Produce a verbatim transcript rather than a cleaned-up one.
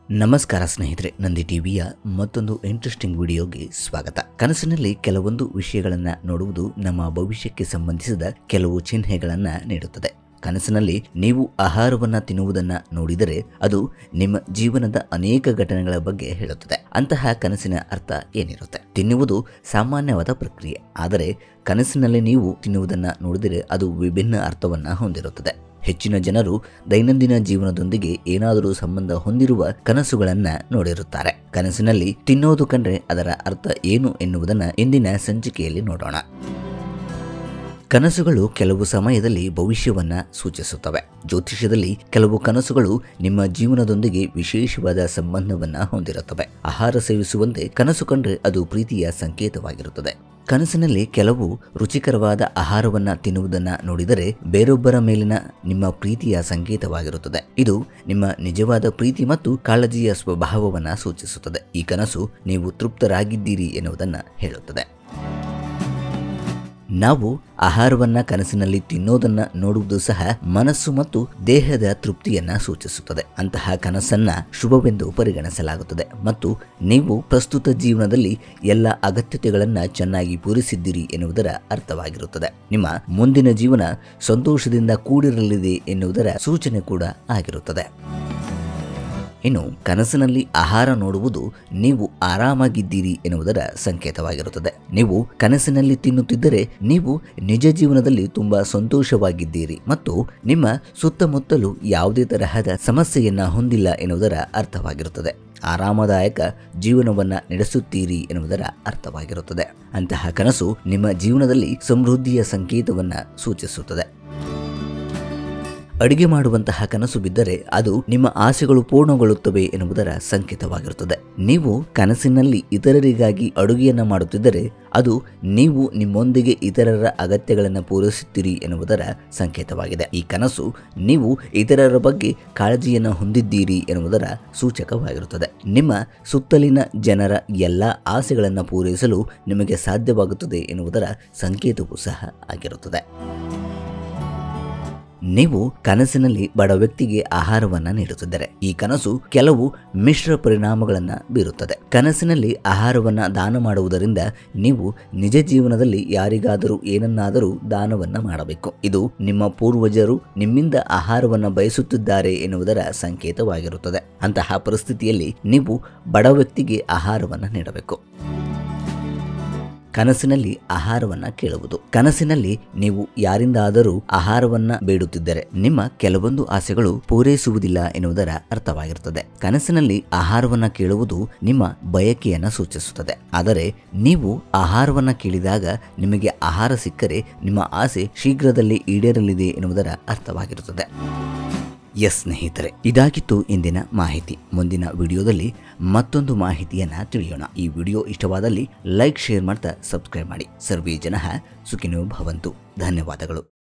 ನಮಸ್ಕಾರ ಸ್ನೇಹಿತರೆ, ನಂದಿ ಟಿವಿಯ ಮತ್ತೊಂದು ಇಂಟ್ರೆಸ್ಟಿಂಗ್ ವಿಡಿಯೋಗೆ ಸ್ವಾಗತ. ಕನಸಿನಲ್ಲಿ ಕೆಲವೊಂದು ವಿಷಯಗಳನ್ನು ನೋಡುವುದು ನಮ್ಮ ಭವಿಷ್ಯಕ್ಕೆ ಸಂಬಂಧಿಸಿದ ಕೆಲವು ಚಿಹ್ನೆಗಳನ್ನು ನೀಡುತ್ತದೆ. ಕನಸಿನಲ್ಲಿ ನೀವು ಆಹಾರವನ್ನು ತಿನ್ನುವುದನ್ನು ನೋಡಿದರೆ ಅದು ನಿಮ್ಮ ಜೀವನದ ಅನೇಕ ಘಟನೆಗಳ ಬಗ್ಗೆ ಹೇಳುತ್ತದೆ. ಅಂತಹ ಕನಸಿನ ಅರ್ಥ ಏನಿರುತ್ತೆ? ತಿನ್ನುವುದು ಸಾಮಾನ್ಯವಾದ ಪ್ರಕ್ರಿಯೆ, ಆದರೆ ಕನಸಿನಲ್ಲಿ ನೀವು ತಿನ್ನುವುದನ್ನು ನೋಡಿದರೆ ಅದು ವಿಭಿನ್ನ ಅರ್ಥವನ್ನು ಹೊಂದಿರುತ್ತದೆ. ಹೆಚ್ಚಿನ ಜನರು ದೈನಂದಿನ ಜೀವನದೊಂದಿಗೆ ಏನಾದರೂ ಸಂಬಂಧ ಹೊಂದಿರುವ ಕನಸುಗಳನ್ನ ನೋಡಿರುತ್ತಾರೆ. ಕನಸಿನಲ್ಲಿ ತಿನ್ನೋದು ಕಂಡ್ರೆ ಅದರ ಅರ್ಥ ಏನು ಎನ್ನುವುದನ್ನು ಇಂದಿನ ಸಂಚಿಕೆಯಲ್ಲಿ ನೋಡೋಣ. ಕನಸುಗಳು ಕೆಲವು ಸಮಯದಲ್ಲಿ ಭವಿಷ್ಯವನ್ನ ಸೂಚಿಸುತ್ತವೆ. ಜ್ಯೋತಿಷ್ಯದಲ್ಲಿ ಕೆಲವು ಕನಸುಗಳು ನಿಮ್ಮ ಜೀವನದೊಂದಿಗೆ ವಿಶೇಷವಾದ ಸಂಬಂಧವನ್ನ ಹೊಂದಿರುತ್ತವೆ. ಆಹಾರ ಸೇವಿಸುವಂತೆ ಕನಸು ಕಂಡ್ರೆ ಅದು ಪ್ರೀತಿಯ ಸಂಕೇತವಾಗಿರುತ್ತದೆ. ಕನಸಿನಲ್ಲಿ ಕೆಲವು ರುಚಿಕರವಾದ ಆಹಾರವನ್ನ ತಿನ್ನುವುದನ್ನು ನೋಡಿದರೆ ಬೇರೊಬ್ಬರ ಮೇಲಿನ ನಿಮ್ಮ ಪ್ರೀತಿಯ ಸಂಕೇತವಾಗಿರುತ್ತದೆ. ಇದು ನಿಮ್ಮ ನಿಜವಾದ ಪ್ರೀತಿ ಮತ್ತು ಕಾಳಜಿಯ ಸ್ವಭಾವವನ್ನು ಸೂಚಿಸುತ್ತದೆ. ಈ ಕನಸು ನೀವು ತೃಪ್ತರಾಗಿದ್ದೀರಿ ಎನ್ನುವುದನ್ನು ಹೇಳುತ್ತದೆ. ನಾವು ಆಹಾರವನ್ನ ಕನಸಿನಲ್ಲಿ ತಿನ್ನೋದನ್ನ ನೋಡುವುದು ಸಹ ಮನಸ್ಸು ಮತ್ತು ದೇಹದ ತೃಪ್ತಿಯನ್ನ ಸೂಚಿಸುತ್ತದೆ. ಅಂತಹ ಕನಸನ್ನ ಶುಭವೆಂದು ಪರಿಗಣಿಸಲಾಗುತ್ತದೆ ಮತ್ತು ನೀವು ಪ್ರಸ್ತುತ ಜೀವನದಲ್ಲಿ ಎಲ್ಲ ಅಗತ್ಯತೆಗಳನ್ನ ಚೆನ್ನಾಗಿ ಪೂರೈಸಿದ್ದೀರಿ ಎನ್ನುವುದರ ಅರ್ಥವಾಗಿರುತ್ತದೆ. ನಿಮ್ಮ ಮುಂದಿನ ಜೀವನ ಸಂತೋಷದಿಂದ ಕೂಡಿರಲಿದೆ ಎನ್ನುವುದರ ಸೂಚನೆ ಕೂಡ ಆಗಿರುತ್ತದೆ. ಇನ್ನು ಕನಸಿನಲ್ಲಿ ಆಹಾರ ನೋಡುವುದು ನೀವು ಆರಾಮಾಗಿದ್ದೀರಿ ಎನ್ನುವುದರ ಸಂಕೇತವಾಗಿರುತ್ತದೆ. ನೀವು ಕನಸಿನಲ್ಲಿ ತಿನ್ನುತ್ತಿದ್ದರೆ ನೀವು ನಿಜ ಜೀವನದಲ್ಲಿ ತುಂಬಾ ಸಂತೋಷವಾಗಿದ್ದೀರಿ ಮತ್ತು ನಿಮ್ಮ ಸುತ್ತಮುತ್ತಲೂ ಯಾವುದೇ ತರಹದ ಸಮಸ್ಯೆಯನ್ನ ಹೊಂದಿಲ್ಲ ಎನ್ನುವುದರ ಅರ್ಥವಾಗಿರುತ್ತದೆ. ಆರಾಮದಾಯಕ ಜೀವನವನ್ನ ನಡೆಸುತ್ತೀರಿ ಎನ್ನುವುದರ ಅರ್ಥವಾಗಿರುತ್ತದೆ. ಅಂತಹ ಕನಸು ನಿಮ್ಮ ಜೀವನದಲ್ಲಿ ಸಮೃದ್ಧಿಯ ಸಂಕೇತವನ್ನ ಸೂಚಿಸುತ್ತದೆ. ಅಡುಗೆ ಮಾಡುವಂತಹ ಕನಸು ಬಿದ್ದರೆ ಅದು ನಿಮ್ಮ ಆಸೆಗಳು ಪೂರ್ಣಗೊಳ್ಳುತ್ತವೆ ಎನ್ನುವುದರ ಸಂಕೇತವಾಗಿರುತ್ತದೆ. ನೀವು ಕನಸಿನಲ್ಲಿ ಇತರರಿಗಾಗಿ ಅಡುಗೆಯನ್ನು ಮಾಡುತ್ತಿದ್ದರೆ ಅದು ನೀವು ನಿಮ್ಮೊಂದಿಗೆ ಇತರರ ಅಗತ್ಯಗಳನ್ನು ಪೂರೈಸುತ್ತೀರಿ ಎನ್ನುವುದರ ಸಂಕೇತವಾಗಿದೆ. ಈ ಕನಸು ನೀವು ಇತರರ ಬಗ್ಗೆ ಕಾಳಜಿಯನ್ನು ಹೊಂದಿದ್ದೀರಿ ಎನ್ನುವುದರ ಸೂಚಕವಾಗಿರುತ್ತದೆ. ನಿಮ್ಮ ಸುತ್ತಲಿನ ಜನರ ಎಲ್ಲ ಆಸೆಗಳನ್ನು ಪೂರೈಸಲು ನಿಮಗೆ ಸಾಧ್ಯವಾಗುತ್ತದೆ ಎನ್ನುವುದರ ಸಂಕೇತವೂ ಸಹ ಆಗಿರುತ್ತದೆ. ನೀವು ಕನಸಿನಲ್ಲಿ ಬಡ ವ್ಯಕ್ತಿಗೆ ಆಹಾರವನ್ನ ನೀಡುತ್ತಿದ್ದರೆ ಈ ಕನಸು ಕೆಲವು ಮಿಶ್ರ ಪರಿಣಾಮಗಳನ್ನು ಬೀರುತ್ತದೆ. ಕನಸಿನಲ್ಲಿ ಆಹಾರವನ್ನ ದಾನ ಮಾಡುವುದರಿಂದ ನೀವು ನಿಜ ಜೀವನದಲ್ಲಿ ಯಾರಿಗಾದರೂ ಏನನ್ನಾದರೂ ದಾನವನ್ನ ಮಾಡಬೇಕು. ಇದು ನಿಮ್ಮ ಪೂರ್ವಜರು ನಿಮ್ಮಿಂದ ಆಹಾರವನ್ನ ಬಯಸುತ್ತಿದ್ದಾರೆ ಎನ್ನುವುದರ ಸಂಕೇತವಾಗಿರುತ್ತದೆ. ಅಂತಹ ಪರಿಸ್ಥಿತಿಯಲ್ಲಿ ನೀವು ಬಡ ವ್ಯಕ್ತಿಗೆ ಆಹಾರವನ್ನ ನೀಡಬೇಕು. ಕನಸಿನಲ್ಲಿ ಆಹಾರವನ್ನ ಕೇಳುವುದು. ಕನಸಿನಲ್ಲಿ ನೀವು ಯಾರಿಂದಾದರೂ ಆಹಾರವನ್ನ ಬೇಡುತ್ತಿದ್ದರೆ ನಿಮ್ಮ ಕೆಲವೊಂದು ಆಸೆಗಳು ಪೂರೈಸುವುದಿಲ್ಲ ಎನ್ನುವುದರ ಅರ್ಥವಾಗಿರುತ್ತದೆ. ಕನಸಿನಲ್ಲಿ ಆಹಾರವನ್ನ ಕೇಳುವುದು ನಿಮ್ಮ ಬಯಕೆಯನ್ನ ಸೂಚಿಸುತ್ತದೆ. ಆದರೆ ನೀವು ಆಹಾರವನ್ನ ಕೇಳಿದಾಗ ನಿಮಗೆ ಆಹಾರ ಸಿಕ್ಕರೆ ನಿಮ್ಮ ಆಸೆ ಶೀಘ್ರದಲ್ಲಿ ಈಡೇರಲಿದೆ ಎನ್ನುವುದರ ಅರ್ಥವಾಗಿರುತ್ತದೆ. ಎಸ್ ಸ್ನೇಹಿತರೆ, ಇದಾಗಿತ್ತು ಇಂದಿನ ಮಾಹಿತಿ. ಮುಂದಿನ ವಿಡಿಯೋದಲ್ಲಿ ಮತ್ತೊಂದು ಮಾಹಿತಿಯನ್ನ ತಿಳಿಯೋಣ. ಈ ವಿಡಿಯೋ ಇಷ್ಟವಾದಲ್ಲಿ ಲೈಕ್, ಶೇರ್ ಮಾಡ್ತಾ ಸಬ್ಸ್ಕ್ರೈಬ್ ಮಾಡಿ. ಸರ್ವೇ ಜನಃ ಸುಖಿನೋ ಭವಂತು. ಧನ್ಯವಾದಗಳು.